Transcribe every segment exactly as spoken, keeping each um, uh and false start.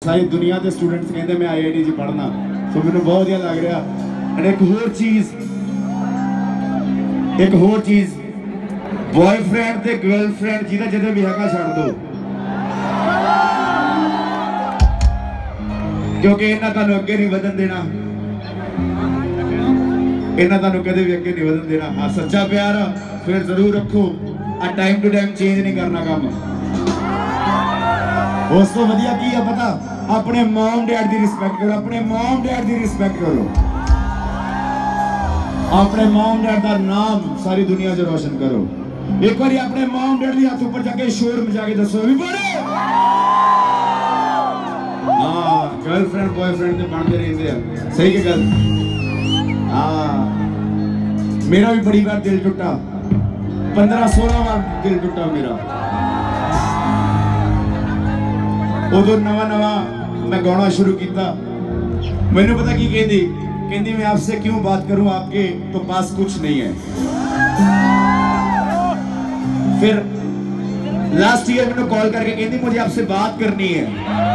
सारी दुनिया के स्टूडेंट्स कहते मैं आई आई टी च पढ़ना, तो मैंने बहुत ही लग रहा। एक होर चीज एक होर चीज बॉयफ्रेंड ते गर्लफ्रेंड जिहदा जदों भी हैगा छड्ड दो, क्योंकि इन्हां तुहानूं अगे नहीं वधन देना, इन्हां तुहानूं कदे भी अगे नहीं वधन देना। हाँ सच्चा प्यार फिर जरूर रखो, आ टाइम टू टाइम चेंज नहीं करना काम। उस तो वधिया की है पता, अपने मॉम डैड की रिस्पेक्ट करो, अपने मॉम डैड की रिस्पेक्ट करो, अपने मॉम डैड का नाम सारी दुनिया से रोशन करो। एक बार अपने मॉम डैड के हाथ ऊपर जाके शोर मचा के दसो भी बड़े। हाँ गर्लफ्रेंड बॉयफ्रेंड तो बनते रहते हैं, सही के गल। हाँ मेरा भी बड़ी बार दिल टूटा, पंद्रह सोलह बार दिल टूटा मेरा। उदो नवा नवा मैं गाना शुरू किया, मैंने पता की कहती कहती मैं आपसे क्यों बात करूं, आपके तो पास कुछ नहीं है। फिर लास्ट ईयर मैंने कॉल करके कहती मुझे आपसे बात करनी है।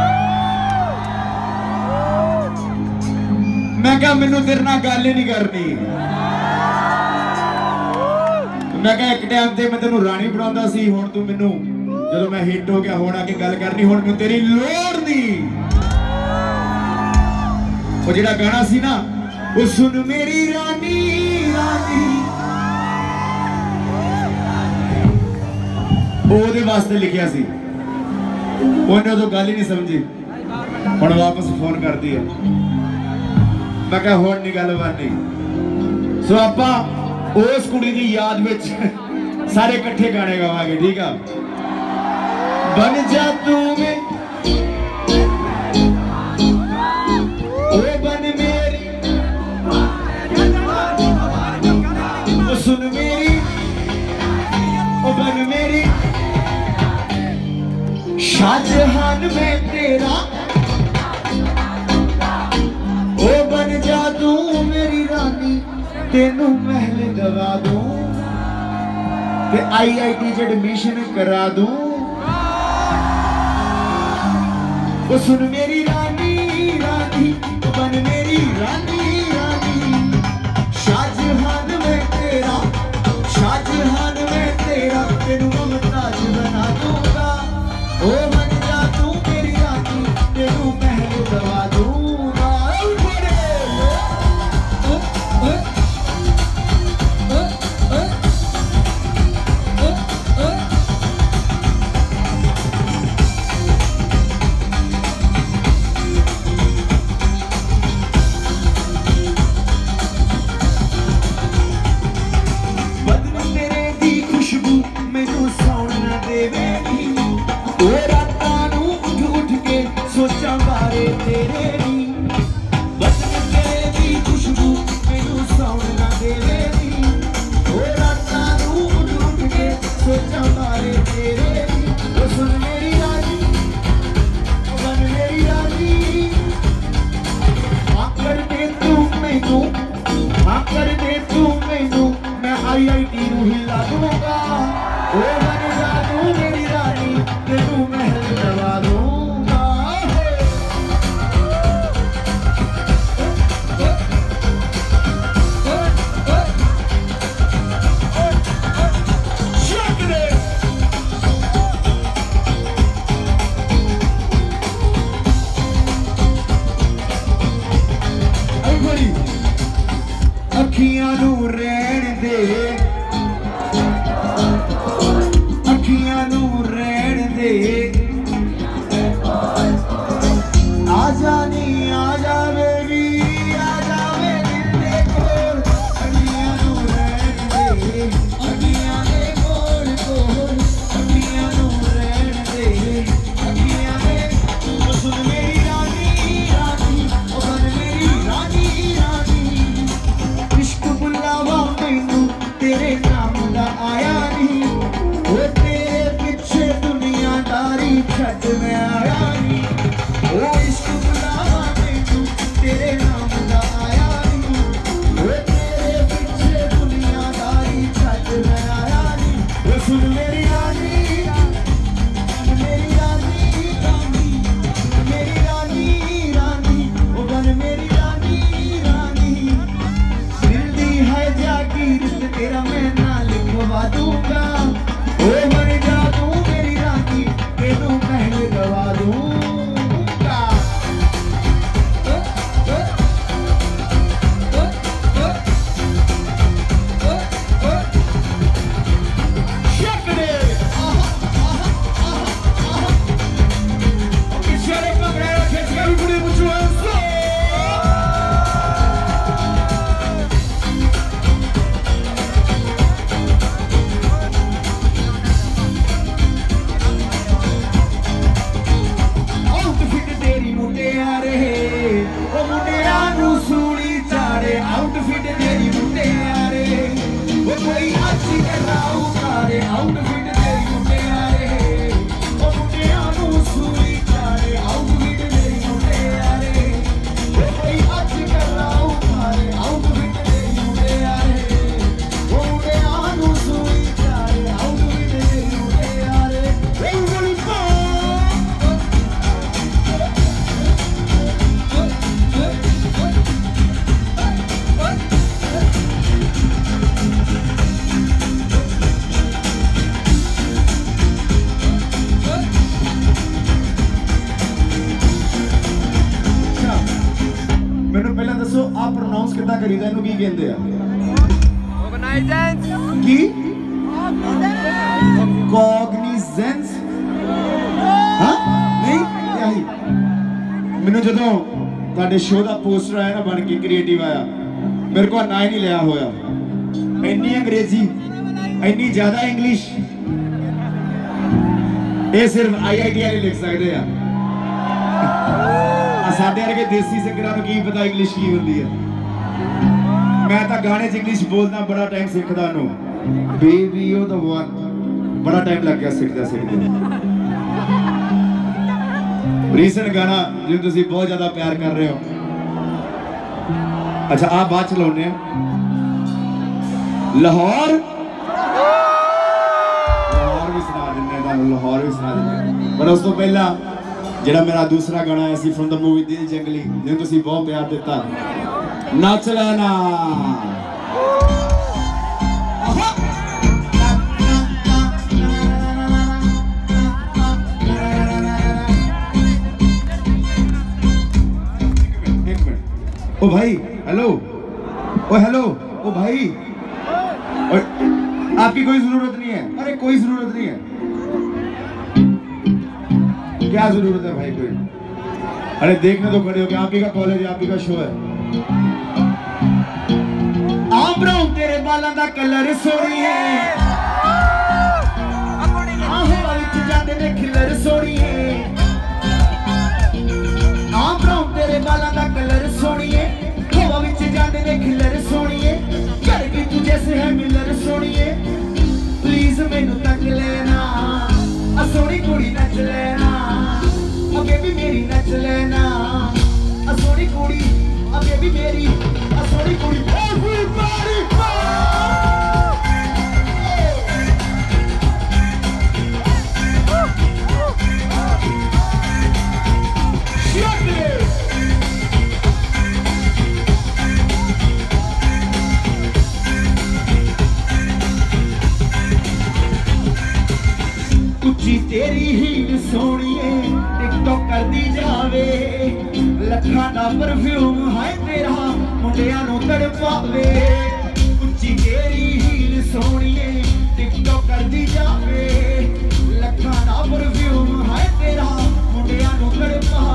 मैं क्या मैनू तेरे नाल गल ही नहीं करनी। मैं क्या एक टाइम ते मैं तेनू रानी बनाता सी, हुण तू मैनू जदों मैं हिट हो गया हुण आके गल करनी, हुण मैनू तेरी लोड़ नहीं। वो जिहड़ा गाना सी ना, वो सुन मेरी रानी रानी, ओदे वास्ते लिखिया सी, उन्हें उदों गल ही नहीं समझी, हुण वापस फोन कर दी है। मैं क्या हुण नहीं गल बननी। सो आपां उस कुड़ी की याद विच सारे इकट्ठे गाने गावांगे, ठीक है। बन जा तू में ओ बन मेरी, ओ सुन मेरी, ओ बन मेरी, शाहजहान में तेरा, ओ बन जा तू मेरी रानी, तेनू महल दवा दूं ते आई आई टी च एडमिशन करा दूं। ओ सुन मेरी रानी रानी, बन मेरी रानी रानी, शाहजहान में तेरा, शाहजहान में तेरा, तेनू मुमताज बना दूंगा। ओ बन जा तू मेरी रानी, तेनू महल दवा दूंगा। तेरी मुटियारे ओ मुंडिया नू सूली चाड़े आउटफिट तेरी मुटियारे ओ कोई अच्छी कराऊ करे आउटफिट तेरी मुटियारे ओ मुंडिया नू सूली चाड़े आउटफिट तेरी मुटियारे ओ कोई अच्छी कराऊ करे आउटफिट तेरी मुटियारे ओ मुंडिया नू सूली चाड़े आउटफिट तेरी मुटियारे ओ बोली ਮੈਨੂੰ ਪਹਿਲਾਂ ਦੱਸੋ ਆ ਪ੍ਰੋਨਾਂਸ ਕਿੱਦਾਂ ਕਰੀਦਾ ਇਹਨੂੰ ਕੀ ਕਹਿੰਦੇ ਆ ਕੋਗਨਾਈਜ਼ੈਂਸ ਕੀ ਕੋਗਨੀਜ਼ੈਂਸ ਹਾਂ ਨਹੀਂ ਯਹੀ ਮੈਨੂੰ ਜਦੋਂ ਤੁਹਾਡੇ ਸ਼ੋਅ ਦਾ ਪੋਸਟਰ ਆਇਆ ਨਾ ਬਣ ਕੇ ਕ੍ਰੀਏਟਿਵ ਆਇਆ ਮੇਰੇ ਕੋਲ ਨਾ ਹੀ ਨਹੀਂ ਲਿਆ ਹੋਇਆ ਇੰਨੀ ਅੰਗਰੇਜ਼ੀ ਇੰਨੀ ਜ਼ਿਆਦਾ ਇੰਗਲਿਸ਼ ਇਹ ਸਿਰਫ ਆਈ ਆਈ ਟੀ ਵਾਲੇ ਲਿਖ ਸਕਦੇ ਆ साढ़े वर्गे देसी सिंगरां नूं की पता इंग्लिश की होंदी है मैं तो गाने च इंग्लिश बोलना बड़ा टाइम सीखदा नूं बेबी यू द वन बड़ा टाइम लग गया सीखदा सीखदे रीसेंट गाना जिन्हें तुसीं बहुत ज़्यादा प्यार कर रहे हो अच्छा आप बात चलाउने लाहौर लाहौर भी सुना दिंदे तुहानूं लाहौर भी सुना दिंदे पर उस तो पहला ਜਿਹੜਾ ਮੇਰਾ ਦੂਸਰਾ ਗਾਣਾ ਆਇਆ ਸੀ ਫਰਮ ਦ ਮੂਵੀ ਦਿਲ ਜੰਗਲੀ ਜਿਹਨੂੰ ਤੁਸੀਂ ਬਹੁਤ ਪਿਆਰ ਦਿੱਤਾ ਨੱਚ ਲੈਣਾ एक मिनट ओ भाई हेलो ओ हेलो ओ भाई आपकी कोई जरूरत नहीं है अरे कोई जरूरत नहीं है क्या जरूरत है भाई कोई अरे देखने तो खड़े हो गए आप ही का कॉलेज है आप ही का शो है आप ब्राउन तेरे बालों का कलर सोनी है जाते ने खिलर सोनी है आप ब्राउन तेरे बालों का कलर सोनी है हवा विच जाते ने खिलर सोनी है कर के तू जैसे है मिलर सोनी है प्लीज मैनू तक लेना आ सोनी कुड़ी नच लेना बेबी मेरी नच लेना आ सोनी कुड़ी आ बेबी मेरी आ सोनी कुड़ी everybody कुची तेरी हील सोनिए टिकटॉक कर दी जावे लखा दा परफ्यूम है तेरा मुंडिया नूं तड़पावे कुची तेरी हील सोनिए टिकटॉक कर दी जावे लखा दा परफ्यूम है तेरा मुंडिया नूं तड़पावे